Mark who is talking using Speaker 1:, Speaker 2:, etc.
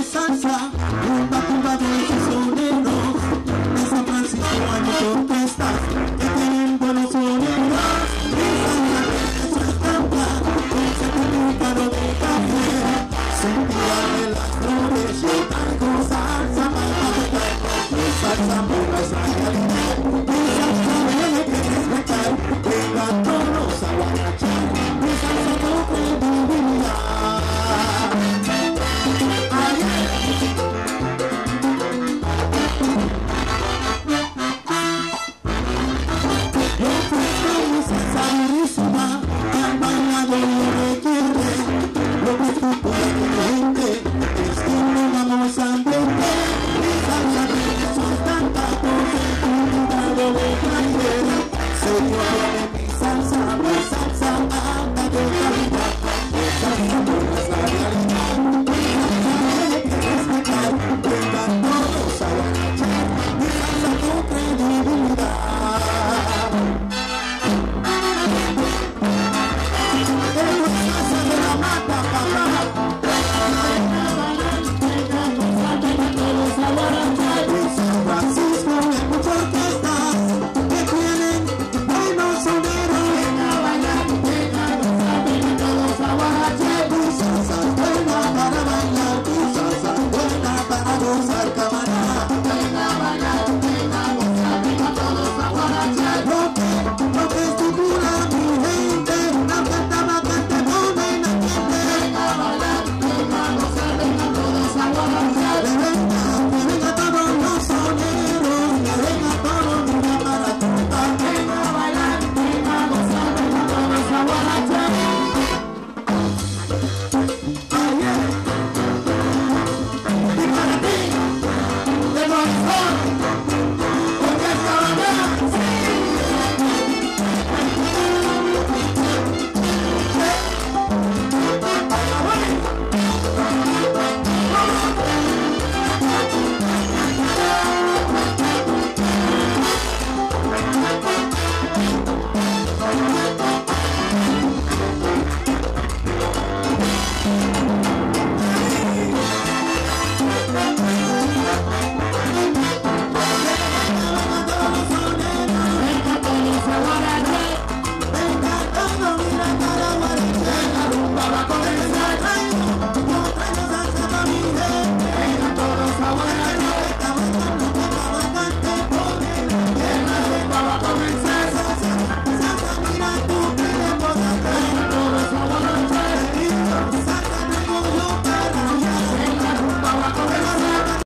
Speaker 1: salsa, tumba, tumba de esos soneros. En San Francisco hay muchas orquestas que tienen buenos soneros. En salsa eso es trampa, dulce con un caro de café. Sentir de las flores, yo traigo salsa, salsa, salsa.